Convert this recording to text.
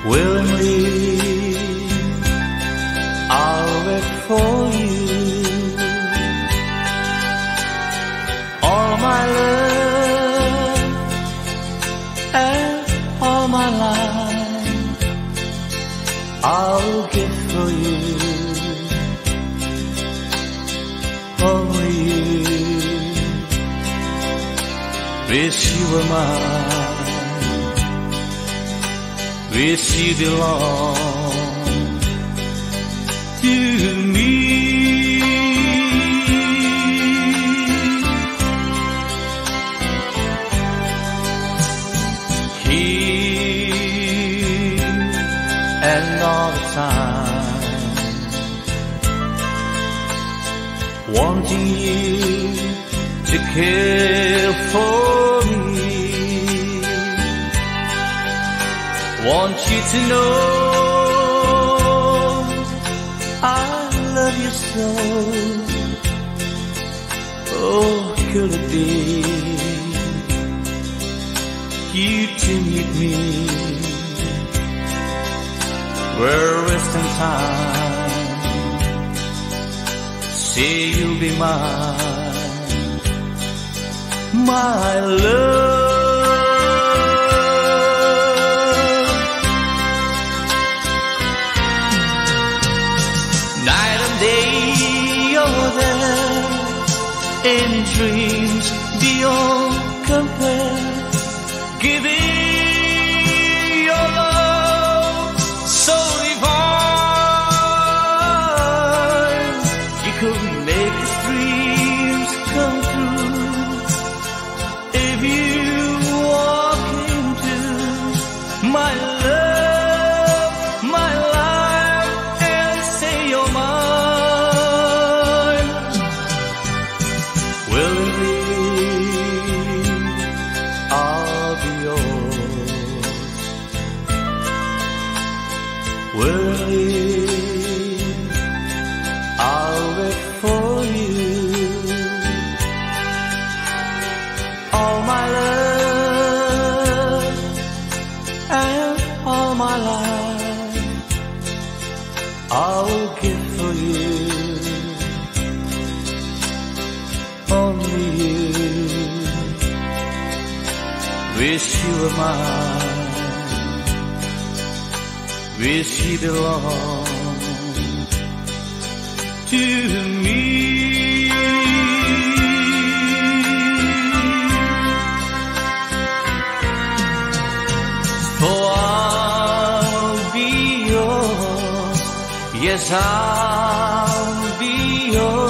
Willingly, I'll wait for you. All my love and all my life I'll give for you. Only you. Wish you were mine. Wish you belong to me. Here and all the time, wanting you to care for me. Want you to know I love you so. Oh, could it be you to meet me? We're wasting time. Say you'll be mine, my love. Night and day you're there, in dreams beyond compare, giving your love so divine. You could make his dreams come true if you walk into my love, my life, and say you're mine. Willingly, I'll be yours. Willingly, I'll wait for you. All my love and all my life I'll give for you. Only you. Wish you were mine. Wish you belonged to me. For I'll be yours. Yes, I'll be yours.